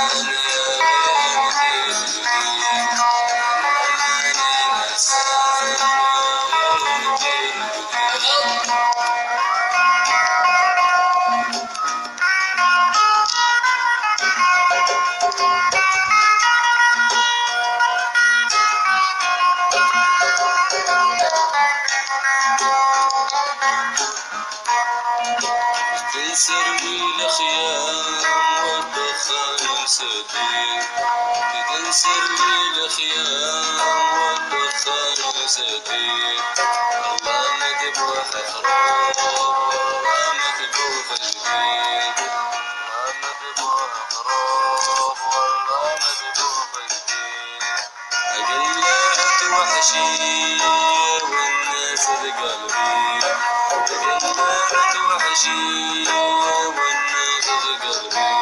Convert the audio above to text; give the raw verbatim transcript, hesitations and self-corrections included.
تنسربي الخيام والدخان يسدي، تنسربي الخيام والدخان يسدي. الله مذبوح خروف والله مذبوح جديد، الله مذبوح خروف والله مذبوح جديد. أقلعت وحشية والناس بقلبي، أقلعت وحشية والناس بقلبي.